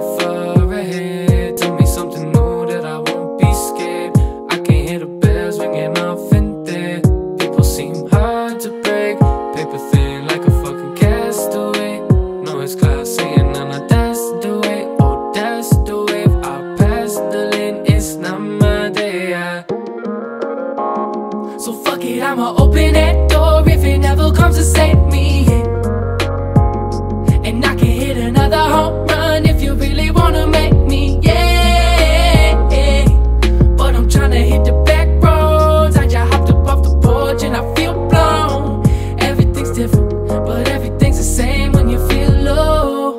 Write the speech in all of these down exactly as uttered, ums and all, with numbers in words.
that far ahead. Tell me something new that I won't be scared. I can hear the bells ringing off in there. People seem hard to break, paper thin like a fucking castaway. No, it's class saying none of that's the way. Oh, that's the wave. I pass the lane, it's not my day. I... So fuck it, I'ma open that door if it never comes to save me, yeah. And I can hit another home run if you really wanna make me, yeah, yeah. But I'm tryna hit the back roads. I just hopped up off the porch and I feel blown. Everything's different, but everything's the same when you feel low.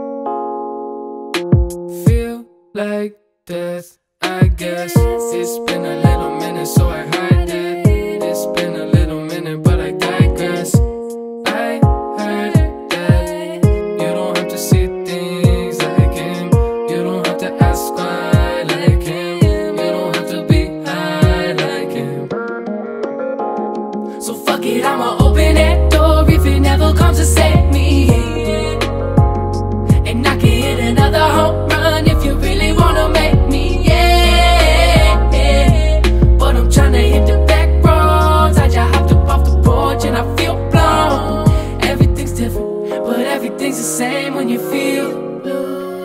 Feel like death, I guess. It's been a little minute, so I hide it. It's been a little minute, but I digress. I heard that you don't have to see things like him. You don't have to ask why like him. You don't have to be high like him. So fuck it, I'ma open that door if it never comes to save me, yeah. And I can hit another home run if you really wanna make me, yeah, yeah. But I'm tryna hit the back roads. I just hopped up off the porch and I feel blown. Everything's different, but everything's the same when you feel low.